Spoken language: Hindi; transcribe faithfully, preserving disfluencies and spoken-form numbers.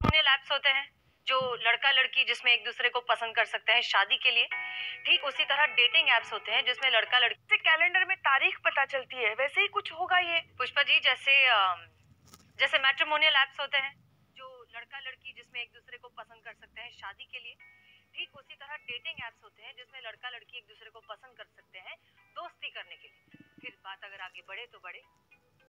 मैट्रिमोनियल ऐप्स होते हैं जो लड़का लड़की जिसमें एक दूसरे को पसंद कर सकते हैं शादी के लिए, ठीक उसी तरह डेटिंग ऐप्स होते हैं जिसमें लड़का लड़की से कैलेंडर में तारीख पता चलती है, वैसे ही कुछ होगा ये। पुष्पा जी, जैसे अम, जैसे मैट्रिमोनियल ऐप्स होते हैं जो लड़का लड़की जिसमें एक दूसरे को पसंद कर सकते हैं शादी के लिए, ठीक उसी तरह डेटिंग ऐप्स होते हैं जिसमें लड़का लड़की एक दूसरे को पसंद कर सकते हैं दोस्ती करने के लिए। फिर बात अगर आगे बढ़े तो बढ़े।